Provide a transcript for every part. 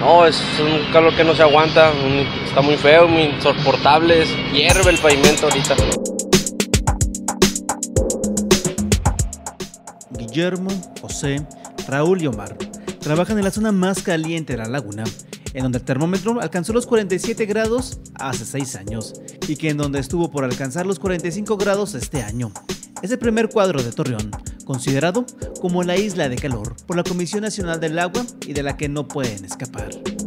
No, es un calor que no se aguanta, está muy feo, muy insoportable, hierve el pavimento ahorita. Guillermo, José, Raúl y Omar trabajan en la zona más caliente de la laguna, en donde el termómetro alcanzó los 47 grados hace 6 años y que en donde estuvo por alcanzar los 45 grados este año. Es el primer cuadro de Torreón, considerado como la isla de calor por la Comisión Nacional del Agua y de la que no pueden escapar.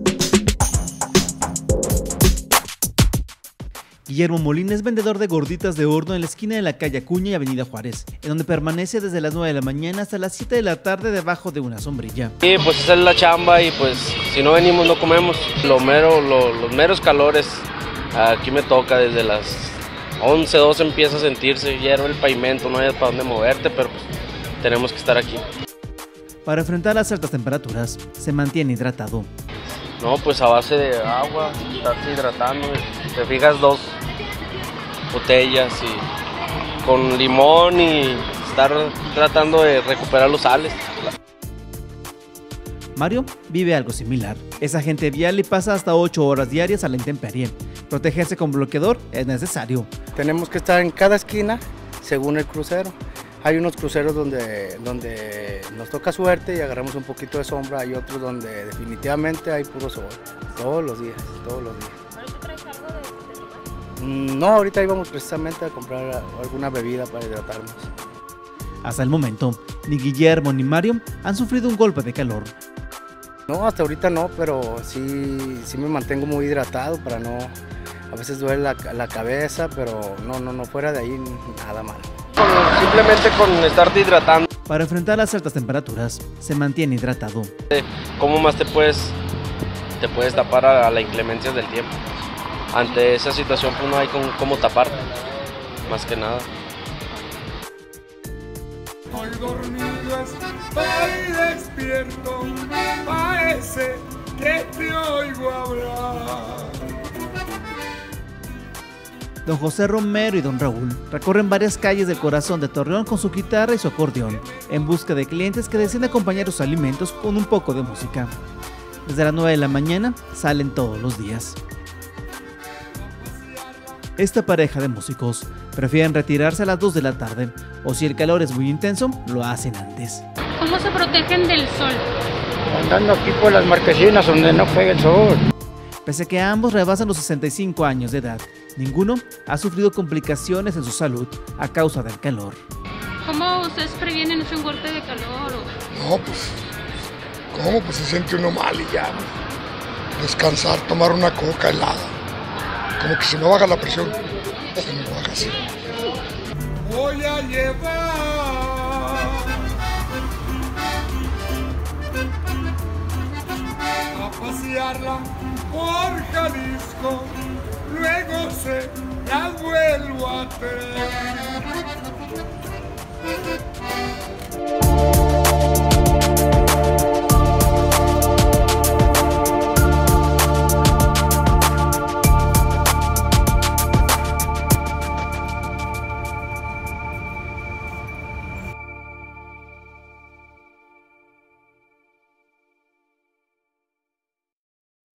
Guillermo Molina es vendedor de gorditas de horno en la esquina de la calle Acuña y Avenida Juárez, en donde permanece desde las 9 de la mañana hasta las 7 de la tarde debajo de una sombrilla. Sí, pues esa es la chamba y pues si no venimos no comemos. Los meros calores, aquí me toca desde las 11, 12 empieza a sentirse, hierve el pavimento, no hay para dónde moverte, pero pues tenemos que estar aquí. Para enfrentar las altas temperaturas, se mantiene hidratado. No, pues a base de agua, estarse hidratando, te fijas 2 botellas y con limón y estar tratando de recuperar los sales. Mario vive algo similar. Es agente vial y pasa hasta 8 horas diarias a la intemperie. Protegerse con bloqueador es necesario. Tenemos que estar en cada esquina según el crucero. Hay unos cruceros donde nos toca suerte y agarramos un poquito de sombra, hay otros donde definitivamente hay puro sol, todos los días. ¿Ahorita traes algo de tomar? No, ahorita íbamos precisamente a comprar alguna bebida para hidratarnos. Hasta el momento, ni Guillermo ni Mario han sufrido un golpe de calor. No, hasta ahorita no, pero sí me mantengo muy hidratado para no... A veces duele la cabeza, pero no, fuera de ahí nada malo. Simplemente con estarte hidratando. Para enfrentar las altas temperaturas, se mantiene hidratado. ¿Cómo más te puedes tapar a la inclemencia del tiempo? Ante esa situación pues no hay cómo taparte, más que nada. Hoy dormido estoy despierto, parece que te oigo hablar. Don José Romero y don Raúl recorren varias calles del corazón de Torreón con su guitarra y su acordeón, en busca de clientes que deseen acompañar sus alimentos con un poco de música. Desde las 9 de la mañana salen todos los días. Esta pareja de músicos prefieren retirarse a las 2 de la tarde, o si el calor es muy intenso, lo hacen antes. ¿Cómo se protegen del sol? Andando aquí por las marquesinas donde no pega el sol. Pese a que ambos rebasan los 65 años de edad, ninguno ha sufrido complicaciones en su salud a causa del calor. ¿Cómo ustedes previenen un golpe de calor? No, pues, ¿cómo? Pues se siente uno mal y ya. Descansar, tomar una coca helada. Como que se me baja la presión, se me baja así. Voy a llevar a pasearla por Jalisco, luego se las vuelvo a traer.